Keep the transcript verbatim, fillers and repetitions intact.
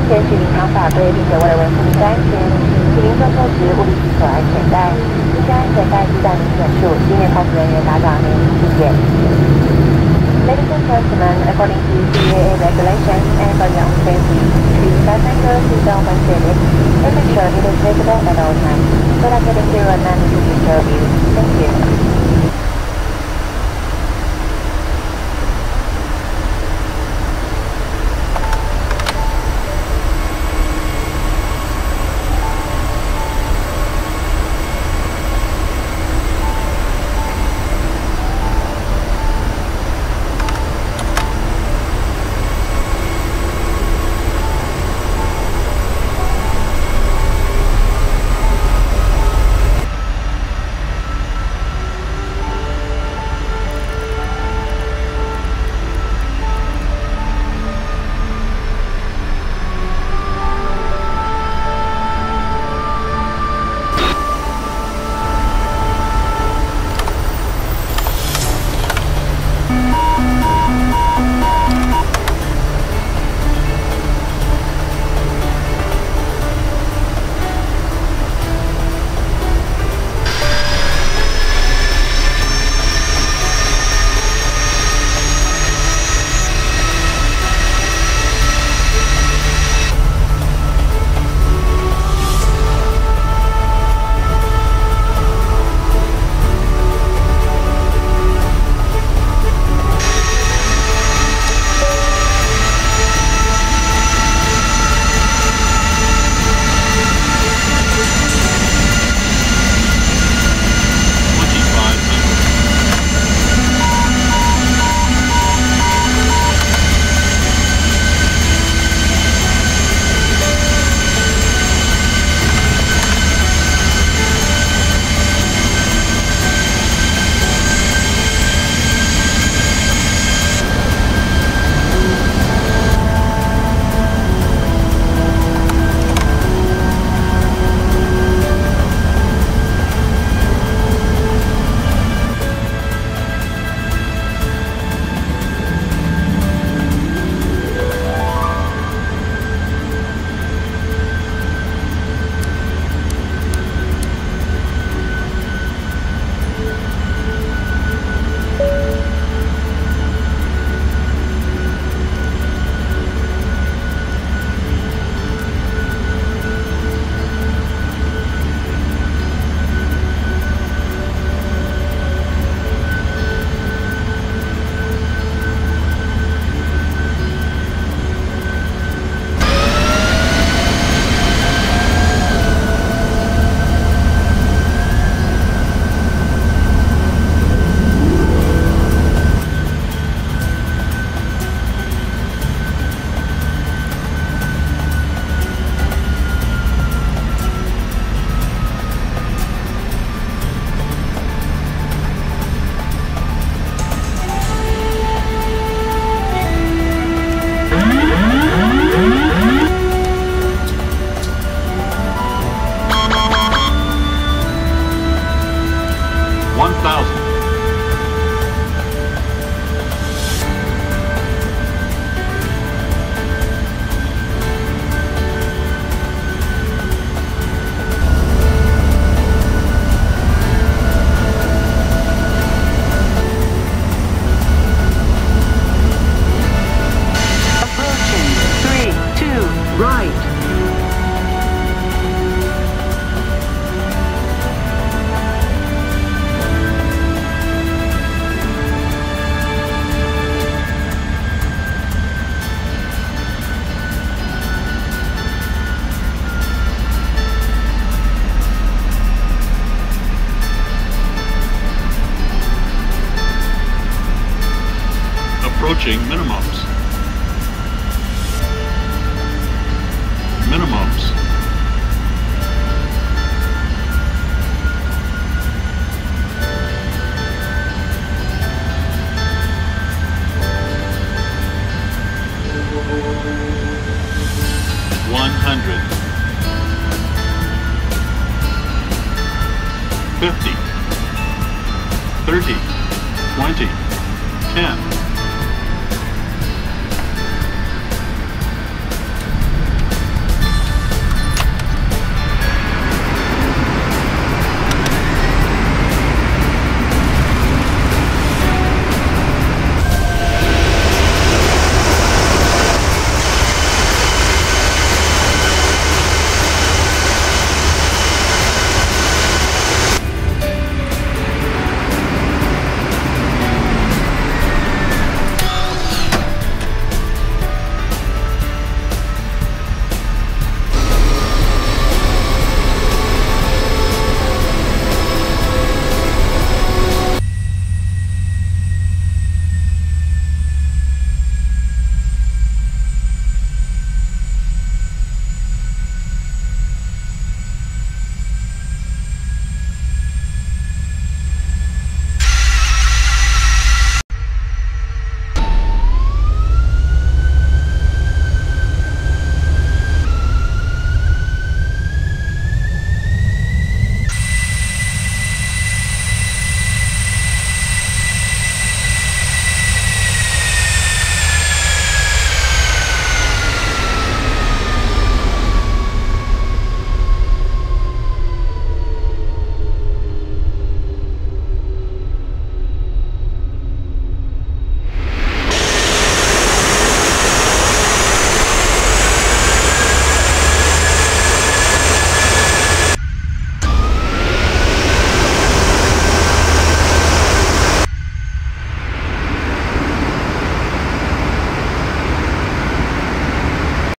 检取民航法规，并且为了维护民众安全，请您遵守时务必系锁安全带，系上安全带系在明显处，避免空服人员打扰您，谢谢。Ladies and gentlemen, according to C A A regulations and for your own safety, please fasten your seatbelt when seated and make sure it is visible at all times so that getting through a man will disturb you. Thank you. approaching minimums. Minimums. One hundred. Fifty. Thirty. Twenty. Ten.